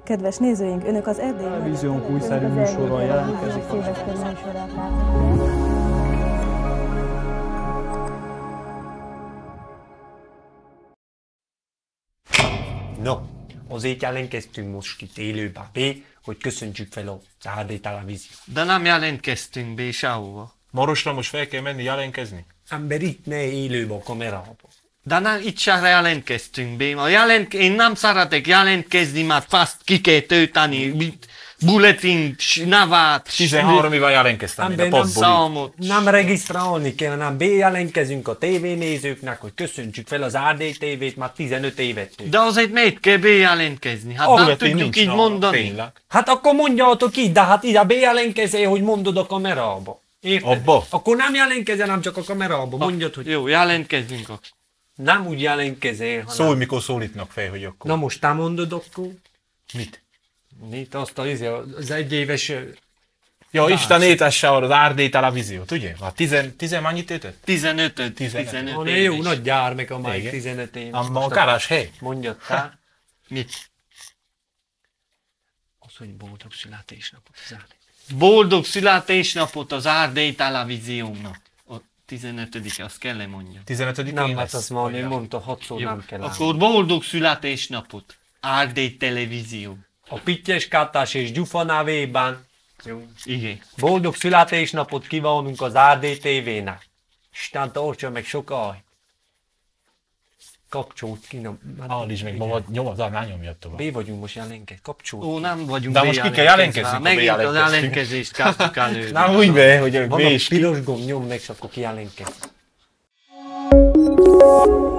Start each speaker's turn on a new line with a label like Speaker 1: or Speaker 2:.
Speaker 1: Kedves nézőink, Önök az Erdélyi
Speaker 2: Televíziónk újszerű műsorral jelentkezik.
Speaker 3: No, azért jelentkeztünk most itt élőben, hogy köszöntsük fel az ARD televíziót.
Speaker 4: De nem jelentkeztünk be sehova.
Speaker 2: Marosra most fel kell menni jelentkezni?
Speaker 3: Ember itt ne élőben a kamerában.
Speaker 4: De nem, itt sem jelentkeztünk be. Én nem szeretek jelentkezni, mert fast ki kell tölteni bulletin, nevát,
Speaker 2: 13-éval jelentkeztem, mint a papbuli.
Speaker 4: számot.
Speaker 3: Nem regisztrálni kell, hanem bejelentkezünk a tévénézőknek, hogy köszöntsük fel az ARD TV-t már 15 évet tőle.
Speaker 4: De azért miért kell bejelentkezni? Hát nem tudjuk így mondani.
Speaker 3: Hát akkor mondjátok így, de hát ide bejelentkezzél, hogy mondod a kamerába. Érted?
Speaker 2: Abba?
Speaker 3: Akkor nem jelentkezel, nem csak a kamerába. Mondjad, hogy
Speaker 4: Jó, jelentkezzünk akkor.
Speaker 3: nem úgy jelentkezel, hanem...
Speaker 2: Szólj, mikor szólítnak fel, hogy akkor.
Speaker 3: Na most te mondod akkor?
Speaker 2: Mit?
Speaker 3: Mit azt az egyéves...
Speaker 2: Ja, Isten étesse az ARD televíziót, ugye? Hát 10 mennyit ütött?
Speaker 4: 15.
Speaker 2: 15.
Speaker 3: Jó,
Speaker 4: éves.
Speaker 3: nagy gyár, a már
Speaker 2: Igen.
Speaker 3: 15 év.
Speaker 2: A kárás hely?
Speaker 3: Mondjad te.
Speaker 4: Mit?
Speaker 3: Az, hogy boldog születésnapot az ARD.
Speaker 4: Boldog születésnapot az ARD televíziónak. A 15. azt kell mondja.
Speaker 2: 15.
Speaker 3: Nem, hát azt már ő mondta, 6-szor
Speaker 4: Jó,
Speaker 3: nem kell állni.
Speaker 4: akkor boldog születésnapot. ARD televízió.
Speaker 3: A Pittyes Kátás és Gyufa nevében
Speaker 4: Igen.
Speaker 3: boldog születésnapot kívánunk az ARD TV-nek. Isten tartsa meg sokáig. Kapcsolt ki, nem.
Speaker 2: Állítsd meg magad, nyomod, ne nyomjad tovább.
Speaker 3: B vagyunk most jelenként, kapcsolt.
Speaker 4: Ó, nem vagyunk
Speaker 2: De most ki kell jelentkezni,
Speaker 4: Megint az
Speaker 2: bejelentkeztünk.
Speaker 4: jelentkezést kezdtük elő.
Speaker 2: Nem úgy be, hogy
Speaker 3: Van
Speaker 2: B
Speaker 3: a
Speaker 2: is ki.
Speaker 3: piros gomb, nyom meg, és akkor kijelentkezni.